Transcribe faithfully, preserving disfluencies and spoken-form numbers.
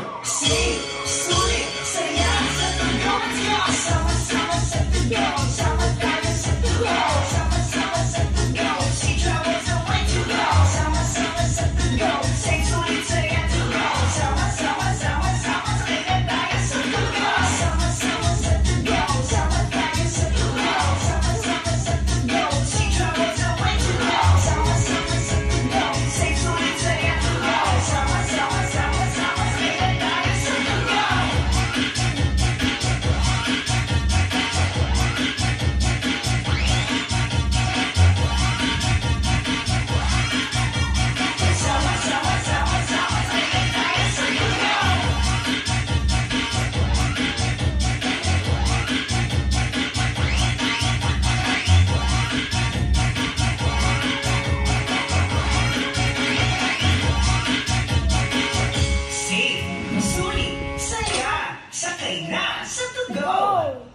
Sing, sulit, saya sa tunog. Sama-sama sa tunog. Sama tayo sa tunog. Sama-sama sa tunog. She travels away to go. Sama-sama sa tunog. Sing, sulit, saya tunog. Sama-sama, sama-sama, saya tayo sa tunog. Sama-sama sa tunog. Sama tayo sa tunog. Sama-sama sa tunog. She travels away to go. Sama-sama sa tunog. Sing, sulit, saya tunog. Sama-sama, sama-sama, saya tayo sa tunog. Sama-sama, sama-sama, saya tayo sa tunog. Sing, sulit, saya, sakay na sa tunog.